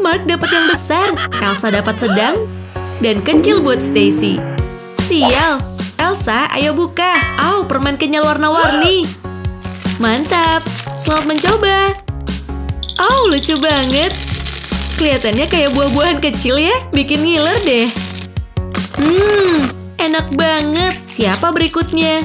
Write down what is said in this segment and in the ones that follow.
Mark dapat yang besar, Elsa dapat sedang, dan kecil buat Stacy. Sial, Elsa, ayo buka. Permen kenyal warna-warni. Mantap, selamat mencoba. Lucu banget. Kelihatannya kayak buah-buahan kecil ya, bikin ngiler deh. Enak banget. Siapa berikutnya?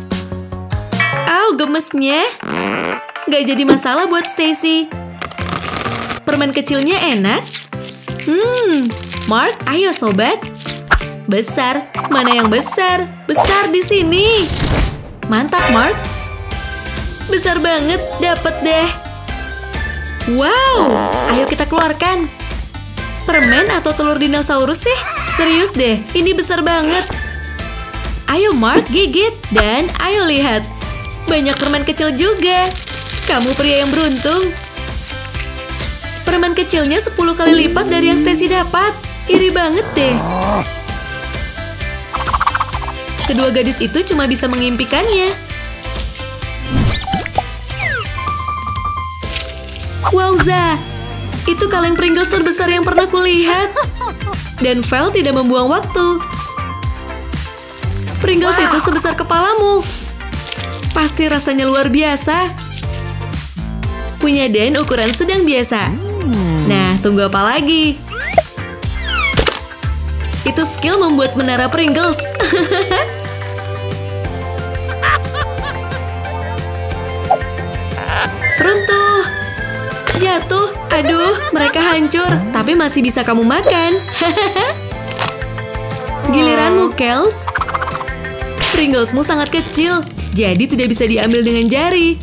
Gemesnya. Gak jadi masalah buat Stacy. Permen kecilnya enak. Mark, ayo sobat. Besar, mana yang besar? Besar di sini. Mantap, Mark. Besar banget, dapet deh. Wow, ayo kita keluarkan. Permen atau telur dinosaurus sih? Serius deh, ini besar banget. Ayo Mark, gigit. Dan ayo lihat. Banyak permen kecil juga. Kamu pria yang beruntung. Permen kecilnya 10 kali lipat dari yang Stacy dapat. Iri banget deh. Kedua gadis itu cuma bisa mengimpikannya. Wowza, itu kaleng Pringles terbesar yang pernah kulihat. Dan Val tidak membuang waktu. Pringles itu sebesar kepalamu. Pasti rasanya luar biasa. Punya Dan ukuran sedang biasa. Nah, tunggu apa lagi? Itu skill membuat menara Pringles. Runtuh. Jatuh. Aduh, mereka hancur. Tapi masih bisa kamu makan. Giliranmu, Kels. Pringlesmu sangat kecil, jadi tidak bisa diambil dengan jari.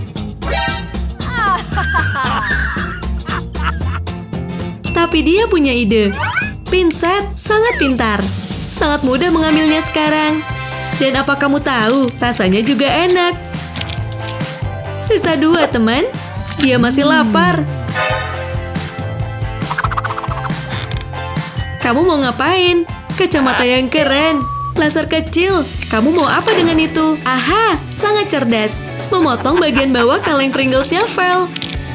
Tapi dia punya ide. Pinset sangat pintar. Sangat mudah mengambilnya sekarang. Dan apa kamu tahu, rasanya juga enak. Sisa 2, teman. Dia masih lapar. Kamu mau ngapain? Kacamata yang keren. Laser kecil. Kamu mau apa dengan itu? Aha, sangat cerdas. Memotong bagian bawah kaleng Pringlesnya Val.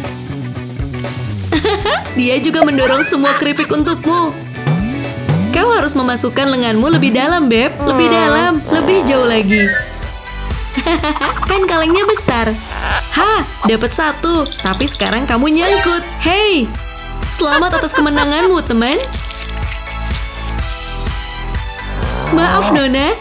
Dia juga mendorong semua keripik untukmu. Kau harus memasukkan lenganmu lebih dalam, Beb. Lebih dalam, lebih jauh lagi. Kan kalengnya besar. Dapat 1. Tapi sekarang kamu nyangkut. Hei, selamat atas kemenanganmu, teman. Maaf, Nona.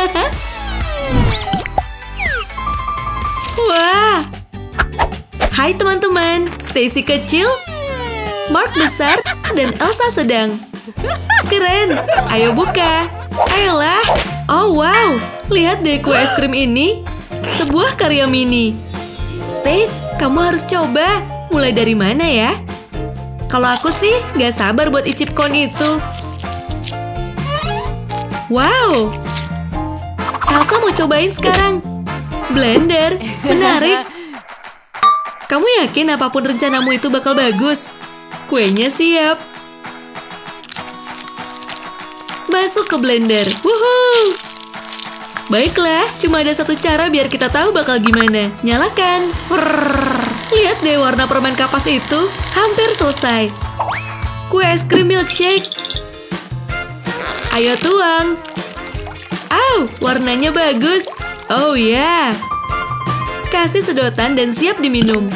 Wah. Hai teman-teman, Stacy kecil, Mark besar, dan Elsa sedang. Keren. Ayo buka. Ayolah. Oh wow, lihat deh kue es krim ini. Sebuah karya mini. Stace, kamu harus coba. Mulai dari mana ya? Kalau aku sih gak sabar buat icip cone itu. Wow. Elsa mau cobain sekarang. Blender, menarik. Kamu yakin apapun rencanamu itu bakal bagus? Kuenya siap. Masuk ke blender. Wuhuu. Baiklah, cuma ada satu cara biar kita tahu bakal gimana. Nyalakan. Lihat deh warna permen kapas itu. Hampir selesai. Kue es krim milkshake. Ayo tuang. Warnanya bagus. Oh ya. Kasih sedotan dan siap diminum.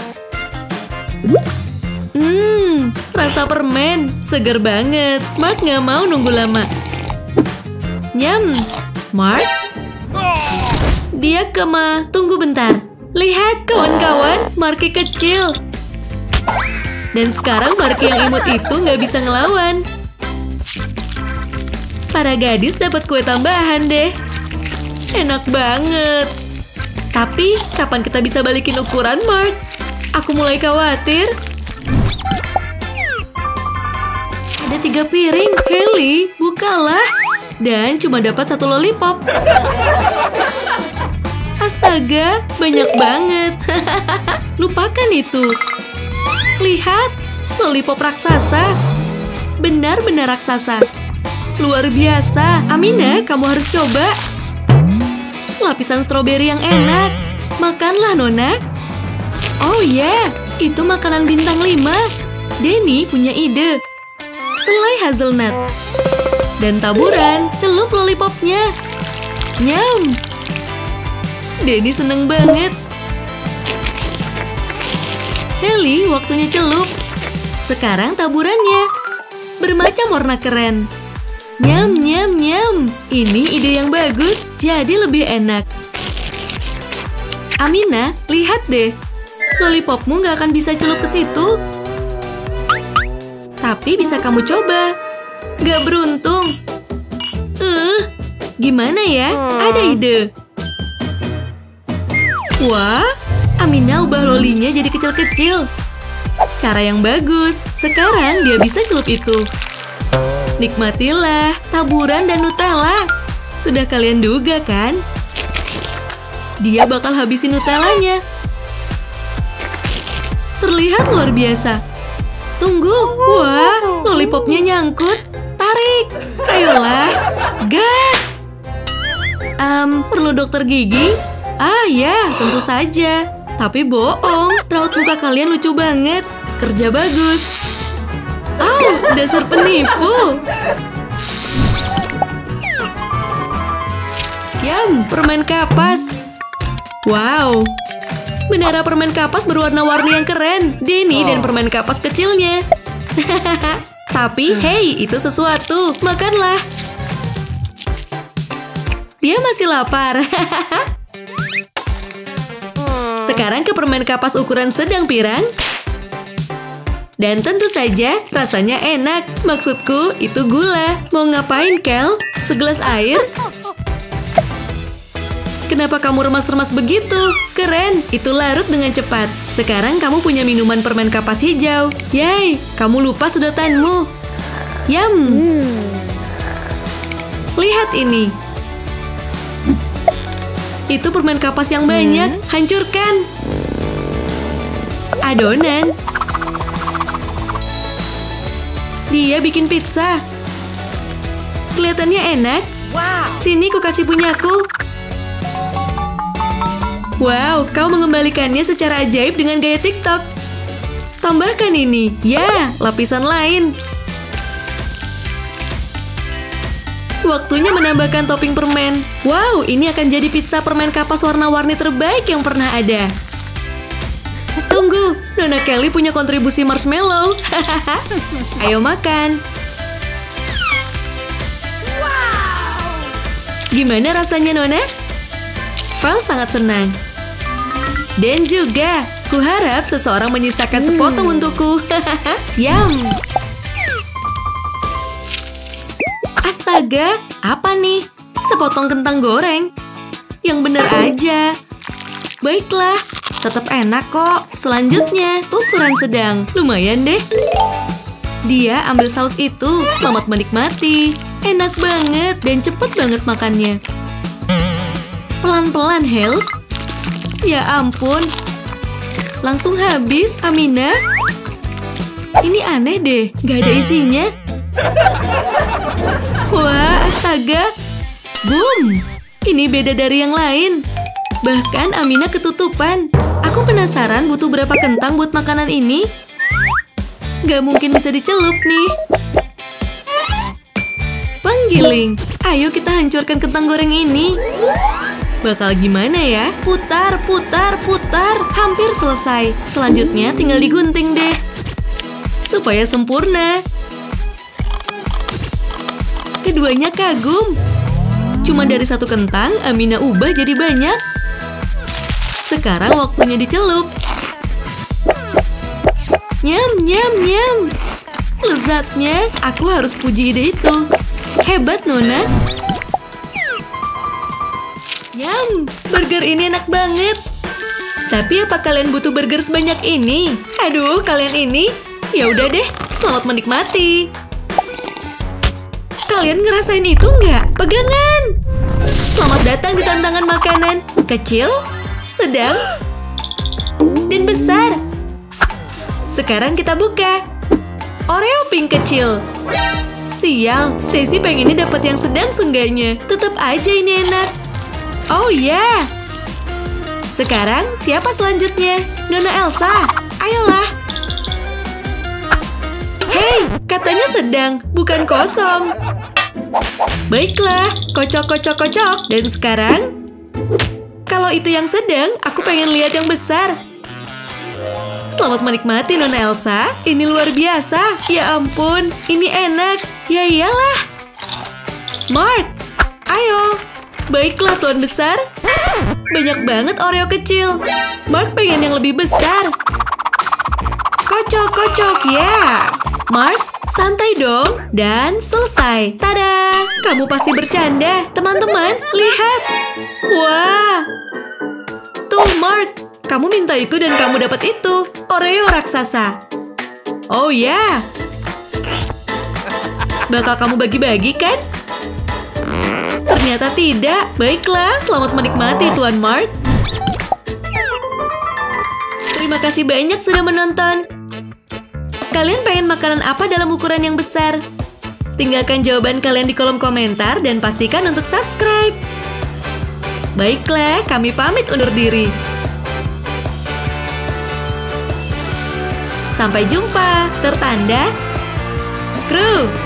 Rasa permen. Seger banget. Mark nggak mau nunggu lama. Nyam. Mark? Dia kema. Tunggu bentar. Lihat kawan-kawan, Marky kecil. Dan sekarang Marky yang imut itu nggak bisa ngelawan. Para gadis dapat kue tambahan deh. Enak banget. Tapi, kapan kita bisa balikin ukuran, Mark? Aku mulai khawatir. Ada 3 piring. Haley, bukalah. Dan cuma dapat 1 lollipop. Astaga, banyak banget. Lupakan itu. Lihat, lollipop raksasa. Benar-benar raksasa. Luar biasa. Amina, kamu harus coba. Lapisan stroberi yang enak. Makanlah, Nona. Oh ya, itu makanan bintang 5. Denny punya ide. Selai hazelnut. Dan taburan, celup lollipopnya. Nyam. Denny seneng banget. Hailey, waktunya celup. Sekarang taburannya. Bermacam warna keren. Nyam, nyam, nyam. Ini ide yang bagus, jadi lebih enak. Amina, lihat deh. Lollipopmu nggak akan bisa celup ke situ. Tapi bisa kamu coba. Nggak beruntung. Gimana ya? Ada ide. Wah, Amina ubah lolinya jadi kecil-kecil. Cara yang bagus. Sekarang dia bisa celup itu. Nikmatilah taburan dan Nutella. Sudah kalian duga kan? Dia bakal habisin Nutellanya. Terlihat luar biasa. Tunggu. Wah, lollipopnya nyangkut. Tarik. Ayolah. Gak. Perlu dokter gigi? Ah ya, tentu saja. Tapi bohong. Raut muka kalian lucu banget. Kerja bagus. Dasar penipu. Yam, permen kapas. Wow. Menara permen kapas berwarna-warni yang keren. Denny dan permen kapas kecilnya. Tapi, hey, itu sesuatu. Makanlah. Dia masih lapar. Sekarang ke permen kapas ukuran sedang pirang. Dan tentu saja rasanya enak. Maksudku, itu gula. Mau ngapain, Kel? Segelas air? Kenapa kamu remas-remas begitu? Keren, itu larut dengan cepat. Sekarang kamu punya minuman permen kapas hijau. Yay, kamu lupa sedotanmu. Yum. Lihat ini. Itu permen kapas yang banyak. Hancurkan. Adonan. Dia bikin pizza. Kelihatannya enak. Sini ku kasih punyaku. Wow, kau mengembalikannya secara ajaib dengan gaya TikTok. Tambahkan ini. Ya, lapisan lain. Waktunya menambahkan topping permen. Wow, ini akan jadi pizza permen kapas warna-warni terbaik yang pernah ada. Tunggu, Nona Kelly punya kontribusi marshmallow. Ayo makan. Gimana rasanya, Nona? Val sangat senang. Dan juga, kuharap seseorang menyisakan sepotong untukku. Yum. Astaga, apa nih? Sepotong kentang goreng. Yang bener aja. Baiklah, tetap enak kok. Selanjutnya, ukuran sedang. Lumayan deh. Dia ambil saus itu. Selamat menikmati. Enak banget dan cepet banget makannya. Pelan-pelan, Hales. Ya ampun. Langsung habis, Amina. Ini aneh deh, gak ada isinya. Wah, astaga. Boom. Ini beda dari yang lain. Bahkan Amina ketutupan. Aku penasaran butuh berapa kentang buat makanan ini. Gak mungkin bisa dicelup nih. Penggiling. Ayo kita hancurkan kentang goreng ini. Bakal gimana ya? Putar, putar, putar. Hampir selesai. Selanjutnya tinggal digunting deh. Supaya sempurna. Keduanya kagum. Cuma dari satu kentang, Amina ubah jadi banyak. Sekarang waktunya dicelup. Nyam, nyam, nyam. Lezatnya, aku harus puji ide itu. Hebat, Nona. Nyam, burger ini enak banget. Tapi apa kalian butuh burger sebanyak ini? Aduh, kalian ini. Ya udah deh, selamat menikmati. Kalian ngerasain itu nggak? Pegangan. Selamat datang di tantangan makanan. Kecil, sedang, dan besar. Sekarang kita buka. Oreo pink kecil. Sial, Stacy pengennya dapat yang sedang seenggaknya. Tetap aja ini enak. Oh ya. Sekarang siapa selanjutnya? Nona Elsa. Ayolah. Katanya sedang, bukan kosong. Baiklah, kocok, kocok, kocok. Dan sekarang, kalau itu yang sedang, aku pengen lihat yang besar. Selamat menikmati, Nona Elsa. Ini luar biasa. Ya ampun, ini enak. Ya iyalah. Mark, ayo. Baiklah, Tuan Besar. Banyak banget Oreo kecil. Mark pengen yang lebih besar. Kocok, kocok, ya. Mark, santai dong. Dan selesai. Tada! Kamu pasti bercanda. Teman-teman, lihat. Wah. Tuh, Mark. Kamu minta itu dan kamu dapat itu. Oreo raksasa. Oh ya. Bakal kamu bagi-bagi kan? Ternyata tidak. Baiklah, selamat menikmati Tuan Mark. Terima kasih banyak sudah menonton. Kalian pengen makanan apa dalam ukuran yang besar? Tinggalkan jawaban kalian di kolom komentar dan pastikan untuk subscribe. Baiklah, kami pamit undur diri. Sampai jumpa. Tertanda Kru.